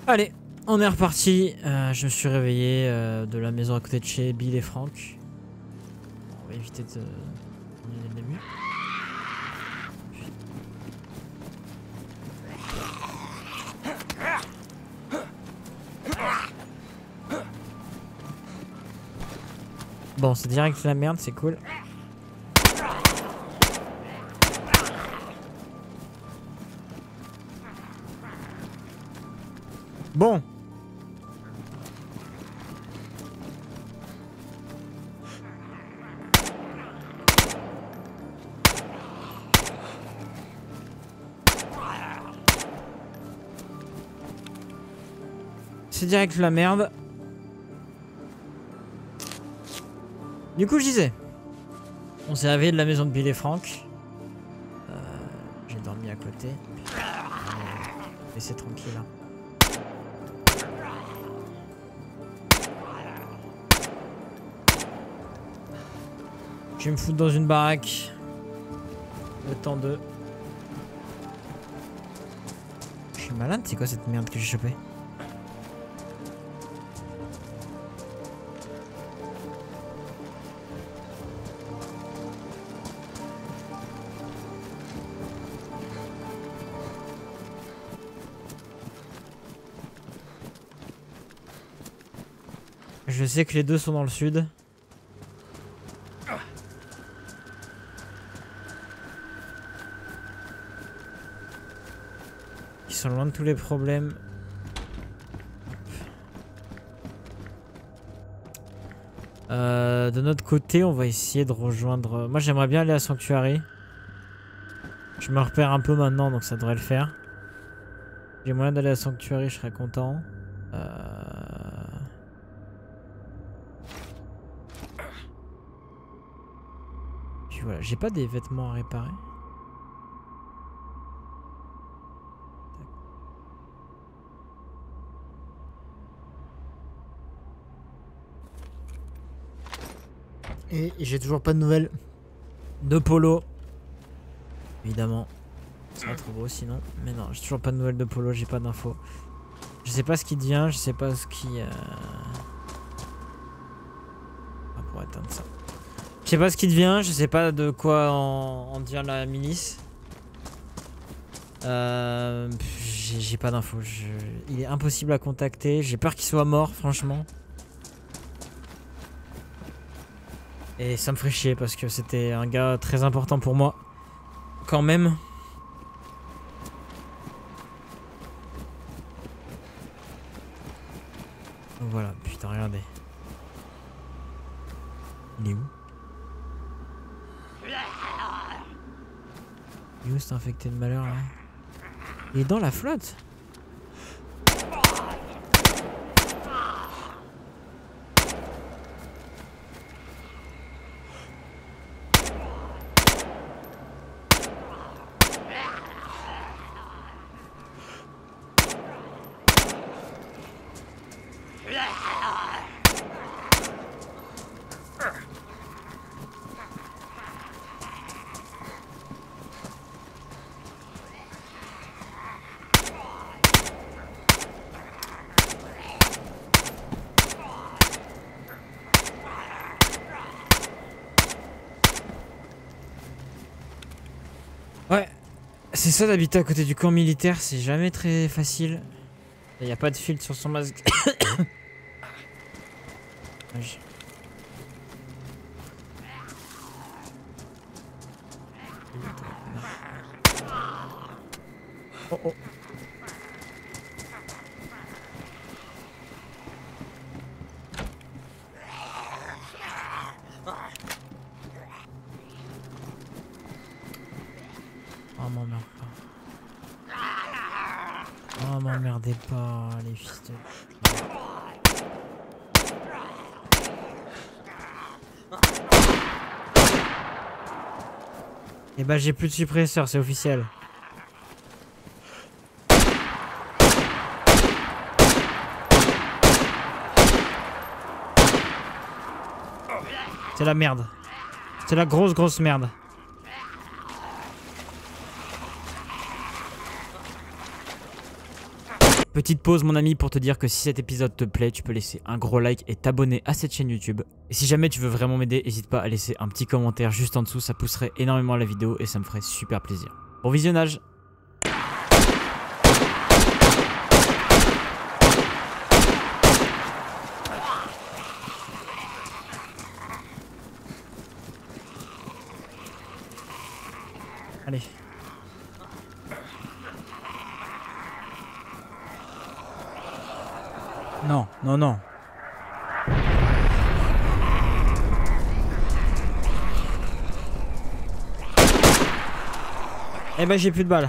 Allez, on est reparti. Je me suis réveillé de la maison à côté de chez Bill et Frank. On va éviter de dès le début. Bon, c'est direct la merde, c'est cool. Bon. C'est direct la merde. Du coup, je disais, on s'est réveillé de la maison de Bill et Frank. J'ai dormi à côté. Laissez tranquille là. Je vais me foutre dans une baraque. Le temps de... Je suis malade, c'est quoi cette merde que j'ai chopée? Je sais que les deux sont dans le sud. Ils sont loin de tous les problèmes. De notre côté, on va essayer de rejoindre... Moi, j'aimerais bien aller à Sanctuary. Je me repère un peu maintenant, donc ça devrait le faire. J'ai moyen d'aller à Sanctuary, je serais content. Puis voilà, j'ai pas des vêtements à réparer. Et j'ai toujours pas de nouvelles de Polo. Évidemment. C'est pas trop gros sinon. Mais non, j'ai toujours pas de nouvelles de Polo, j'ai pas d'infos. Je sais pas ce qui devient, je sais pas ce qui... Ah, pour éteindre ça. Je sais pas ce qui devient, je sais pas de quoi en dire la milice. J'ai pas d'infos. Il est impossible à contacter. J'ai peur qu'il soit mort, franchement. Et ça me ferait chier parce que c'était un gars très important pour moi. Quand même. Donc voilà, putain, regardez. Il est où? Il est où cet infecté de malheur là? Il est dans la flotte? Ouais, c'est ça d'habiter à côté du camp militaire, c'est jamais très facile. Il n'y a pas de filtre sur son masque. Oh oh. Oh m'emmerde pas. Oh m'emmerdez pas les fils de... Et bah j'ai plus de suppresseur, c'est officiel. C'est la merde. C'est la grosse merde. Petite pause mon ami pour te dire que si cet épisode te plaît, tu peux laisser un gros like et t'abonner à cette chaîne YouTube. Et si jamais tu veux vraiment m'aider, n'hésite pas à laisser un petit commentaire juste en dessous, ça pousserait énormément la vidéo et ça me ferait super plaisir. Bon visionnage! Allez. Non, non, non. Eh ben j'ai plus de balles.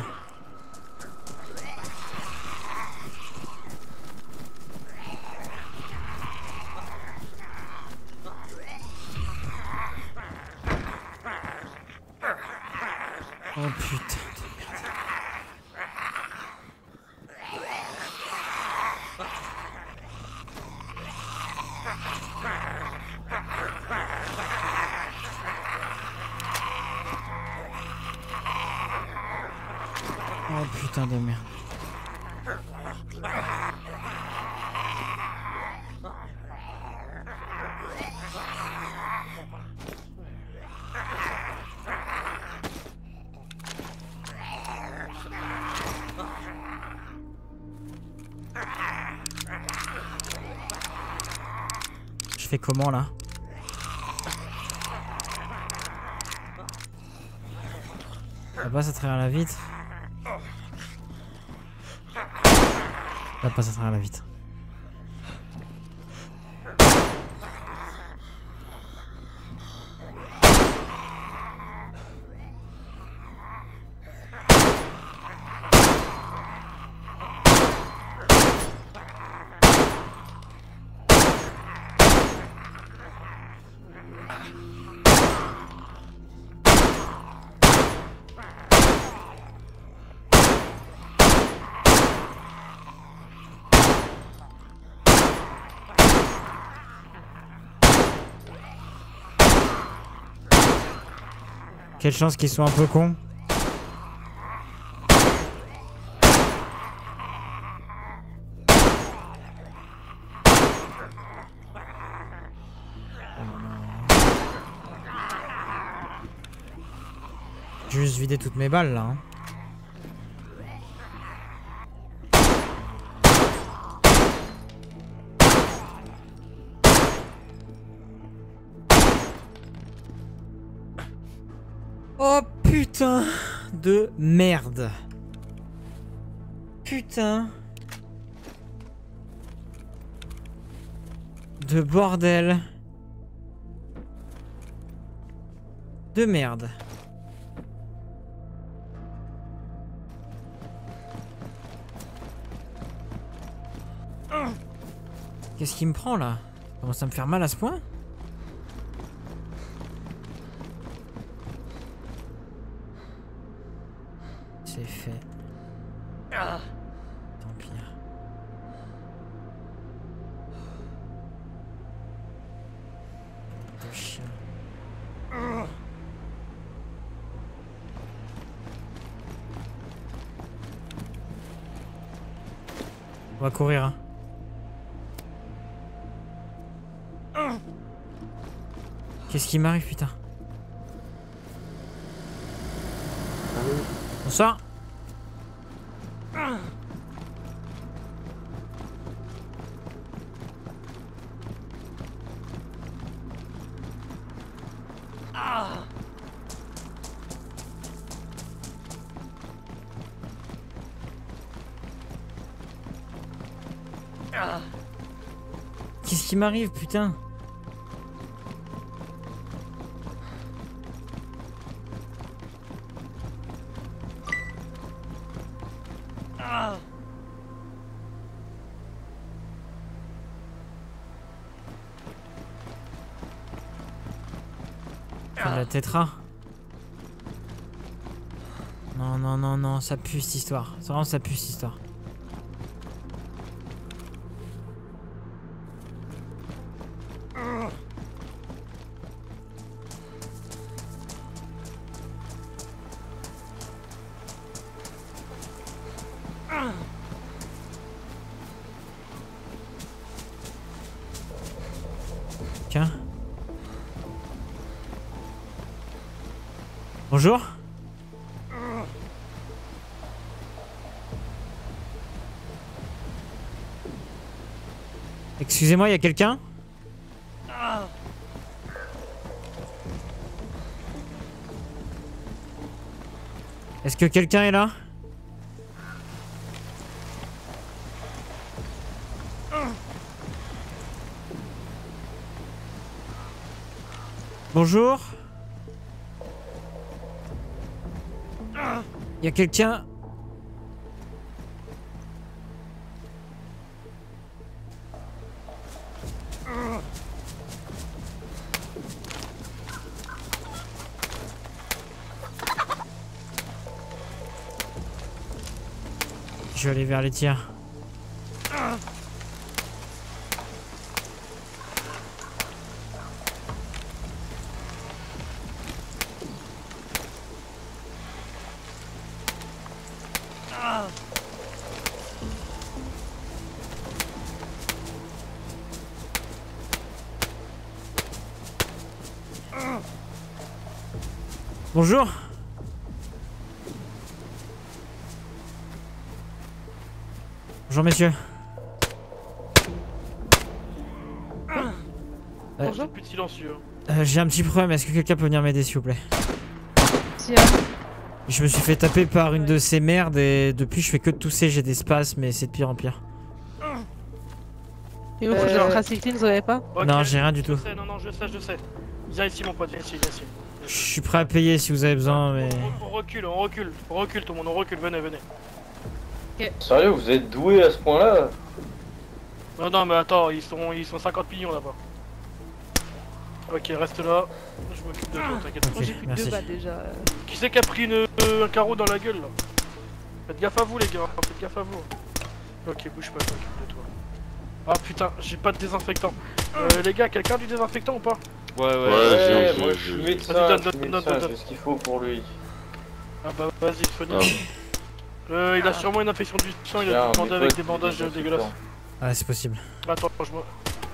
Oh putain. Oh putain de merde. Je fais comment là? Ça passe à travers la vitre. Ça passe à travers la vitre. Quelle chance qu'ils soient un peu cons. J'ai juste vidé toutes mes balles là. Hein. Oh putain de merde. Putain de bordel de merde. Qu'est-ce qui me prend là? Ça commence à me faire mal à ce point? C'est fait. Tant pis. De chien. On va courir. Hein. Qu'est-ce qui m'arrive, putain? Bonsoir. Qu'est-ce qui m'arrive, putain? La tétra. Non, non, non, non, ça pue cette histoire. Vraiment, ça pue cette histoire. Bonjour. Excusez-moi, il y a quelqu'un? Est-ce que quelqu'un est là? Bonjour. Il y a quelqu'un? Je vais aller vers les tirs. Bonjour. Bonjour messieurs. Bonjour. Plus de silencieux. J'ai un petit problème, est-ce que quelqu'un peut venir m'aider s'il vous plaît? Si, Je me suis fait taper par une de ces merdes et depuis je fais que de tousser, j'ai des spasmes mais c'est de pire en pire. Et vous, genre Racicline, vous avez pas? Okay. Non, j'ai rien du tout. Je sais, non, je sais. Viens ici mon pote, viens ici. Je suis prêt à payer si vous avez besoin mais... On recule tout le monde, on recule, venez. Sérieux, vous êtes doué à ce point-là? Non mais attends, ils sont 50 millions là-bas. Ok, reste là, je m'occupe de toi, t'inquiète pas. Moi j'ai plus de merci. 2 balles déjà. Qui c'est qui a pris un carreau dans la gueule là? Faites gaffe à vous les gars, faites gaffe à vous. Ok, bouge pas, je m'occupe de toi. Ah putain, j'ai pas de désinfectant. Les gars, quelqu'un a du désinfectant ou pas? Ouais, moi je suis médecin, donne. j'ai ce qu'il faut pour lui. Ah bah vas-y, Sonic. Il a sûrement une infection du sang, il a dû demander avec des bandages dégueulasses. Ah c'est possible. Attends, je vois.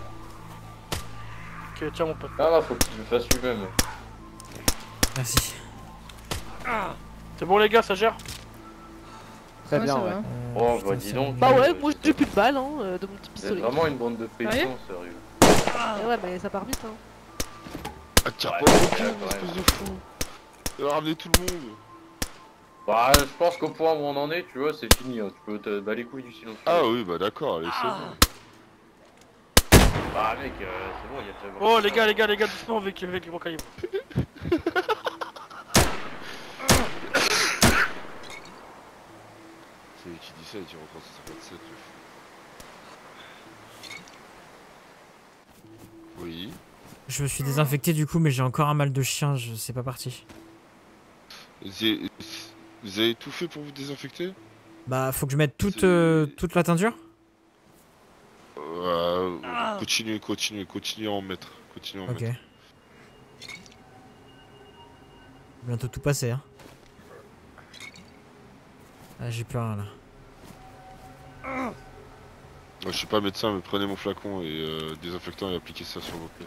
Ok, tiens mon pote. Ah non, faut qu'il le fasse lui-même. Merci. C'est bon les gars, ça gère? Très bien, ouais. Oh putain, bah dis donc. Bah ouais, moi j'ai plus de balles hein, de mon petit C'est pistolet. vraiment une bande de Sérieux pétons, sérieux. Ouais, mais ça part vite hein. Ah, tire Ouais, pas au ouais, cul, ouais. espèce de fou. Il va ramener tout le monde. Bah je pense qu'au point où on en est, tu vois, c'est fini, hein. Tu peux te battre les couilles du silence. Ah oui, bah d'accord, allez, c'est bon. Bah mec, c'est bon, il y a déjà... Oh les gars, doucement avec les gros calibres. C'est lui qui dit ça, il tire encore 157, le fou. Oui. Je me suis désinfecté du coup mais j'ai encore un mal de chien, c'est pas parti. Vous avez tout fait pour vous désinfecter? Bah faut que je mette toute C'est- la teinture? Continuez à en mettre. Continuez à en Ok. mettre. Bientôt tout passé hein. Ah j'ai plus rien là. Moi je suis pas médecin, mais prenez mon flacon et désinfectant et appliquez ça sur vos plaies.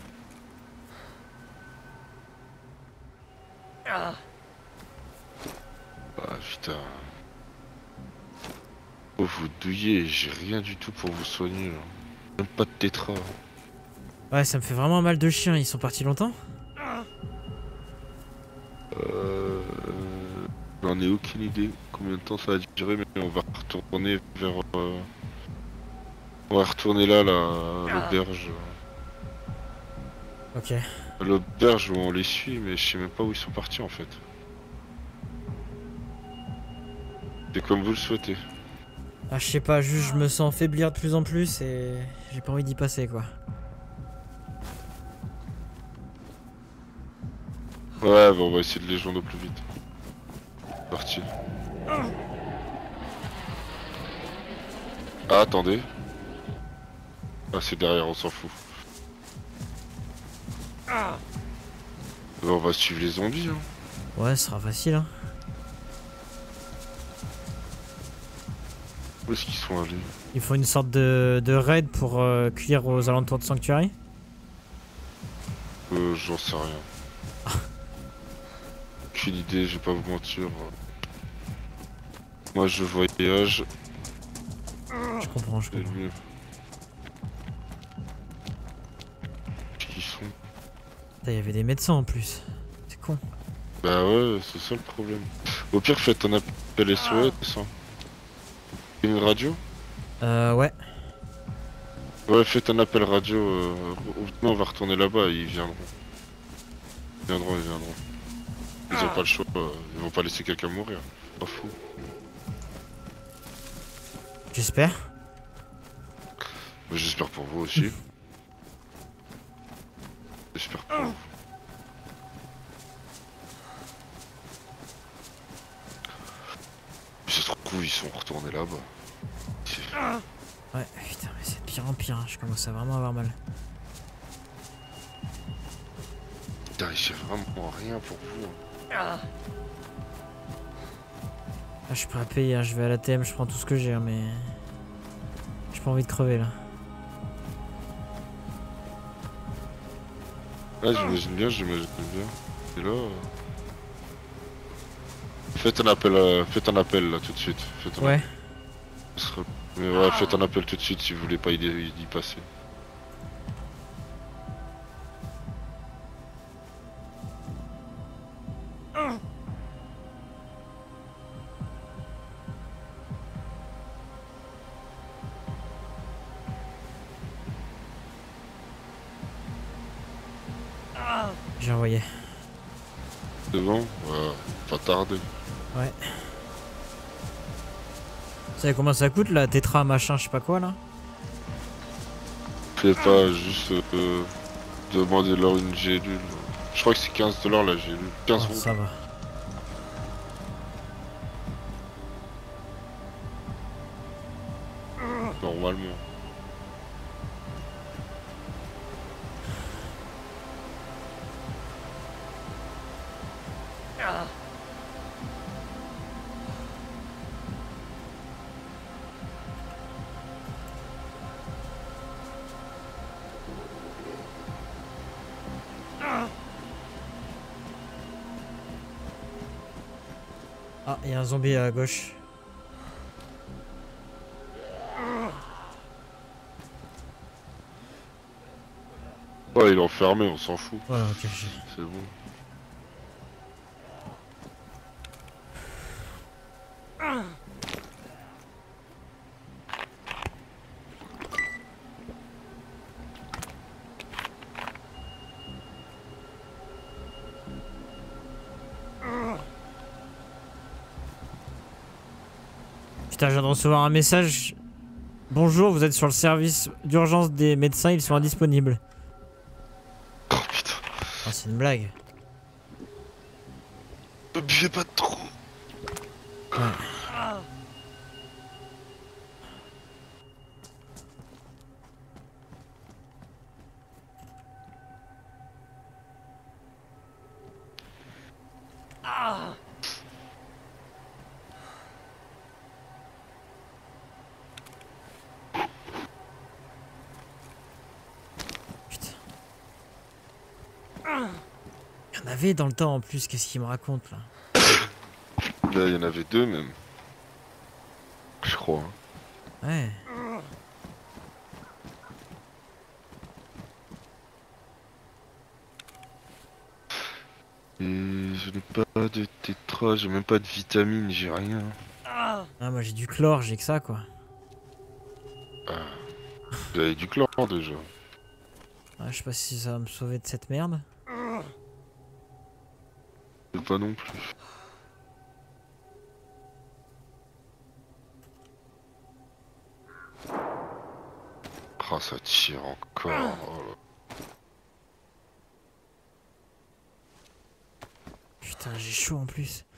Ah putain. Oh vous douillez, j'ai rien du tout pour vous soigner là. Même pas de tétra. Ouais ça me fait vraiment un mal de chien, ils sont partis longtemps? J'en ai aucune idée combien de temps ça va durer, mais on va retourner vers... On va retourner là, à l'auberge. Ok. À l'auberge où on les suit, mais je sais même pas où ils sont partis en fait. C'est comme vous le souhaitez. Ah je sais pas, juste je me sens faiblir de plus en plus et j'ai pas envie d'y passer quoi. Ouais, bah on va essayer de les joindre au plus vite. Parti. Ah, attendez. Ah, c'est derrière, on s'en fout. Bah, on va suivre les zombies, hein. Ouais ce sera facile hein. Où est-ce qu'ils sont allés? Ils font une sorte de raid pour cuire aux alentours de Sanctuary? J'en sais rien. aucune idée, je vais pas vous mentir. Moi je voyage. Je comprends, je C'est comprends. mieux. Qui sont? Putain, il y avait des médecins en plus. C'est con. Bah ouais, c'est ça le problème. Au pire, faites un appel SOS. Hein. Une radio? Ouais. Ouais, faites un appel radio. On va retourner là-bas, ils viendront. Ils viendront. Ils ont pas le choix, ils vont pas laisser quelqu'un mourir. Pas fou. J'espère. Mais j'espère pour vous aussi. J'espère pour vous. Mais ça se trouve, ils sont retournés là-bas. Ouais, putain, mais c'est de pire en pire. Hein. Je commence à vraiment avoir mal. Putain, il fait vraiment rien pour vous. Hein. Ah, je suis prêt à payer. Hein. Je vais à l'ATM, je prends tout ce que j'ai, hein, mais. J'ai pas envie de crever là. Ah, j'imagine bien. Et là. Faites un appel là tout de suite. Ouais. Mais ouais, faites un appel tout de suite si vous voulez pas y passer. J'ai envoyé. C'est bon? Ouais, pas tarder. Ouais. Vous savez combien ça coûte la tétra machin, je sais pas quoi là? Faites pas juste demander leur une gélule. Je crois que c'est 15 $ la gélule. 15 Oh, euros. ça va. Normalement. Ah, il y a un zombie à gauche. Ouais, il est enfermé, on s'en fout. Ouais, ok, C'est bon. Putain, je viens de recevoir un message. Bonjour, vous êtes sur le service d'urgence des médecins, ils sont indisponibles. Oh putain. Ah, c'est une blague. Ne buvez pas trop. Ouais. Putain. Il y en avait dans le temps en plus, qu'est-ce qu'il me raconte là? Là, il y en avait deux même. Je crois. Hein. Ouais. Et je n'ai pas de tétra, j'ai même pas de vitamines, j'ai rien. Ah, moi j'ai du chlore, j'ai que ça quoi. Vous avez du chlore déjà. Ah, je sais pas si ça va me sauver de cette merde. Je pas non plus. Ah, ça tire encore. Oh là. Putain, j'ai chaud en plus.